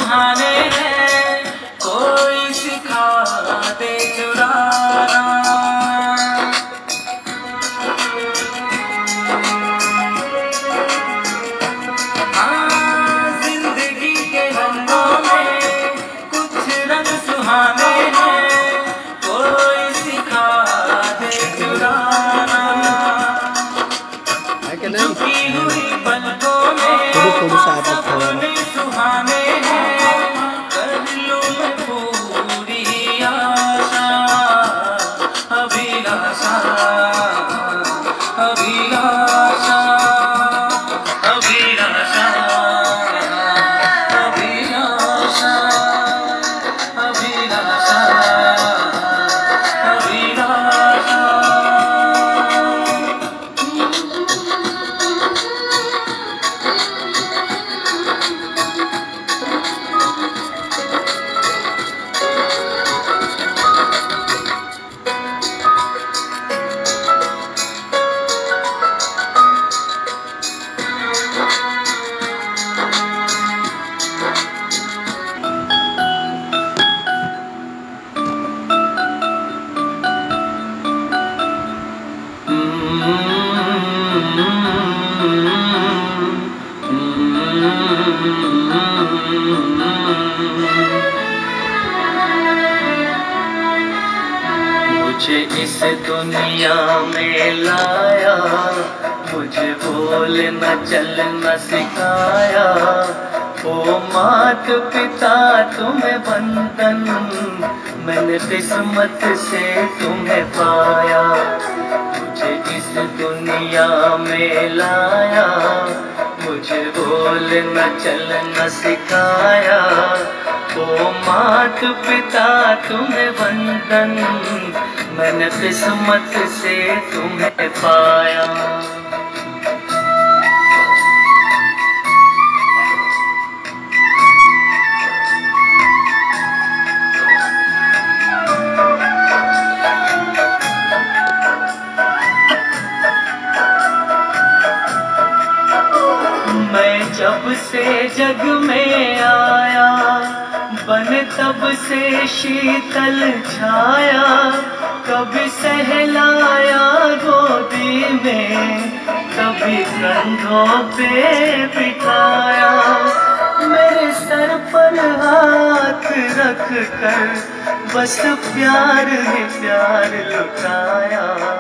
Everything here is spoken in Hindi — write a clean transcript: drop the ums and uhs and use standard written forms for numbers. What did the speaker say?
सुहाने हैं, कोई सिखा दे चुराना। हाँ, जिंदगी के रंगों में कुछ रंग सुहाने हैं, कोई सिखा दे चुराना। झुकी हुई पलकों में सपने सुहाने हैं, कर लूं मैं पूरी आशा, अभिलाषा, अभिलाषा, अभिलाषा, अभिलाषा, अभिलाषा, अभिलाषा। मुझे इस दुनिया में लाया, मुझे बोलना चलना सिखाया। ओ मात पिता तुम्हें बंधन, मैंने किस्मत से तुम्हें पाया। मुझे इस दुनिया में लाया, मुझे बोलना चलना सिखाया। ओ मात पिता तुम्हें बंधन, मैंने किस्मत से तुम्हें पाया। मैं जब से जग में आया, बन तब से शीतल छाया। कभी सहलाया गोदी में, कभी कंधों पे बिठाया। मेरे सर पर हाथ रख कर बस प्यार ही प्यार लुटाया।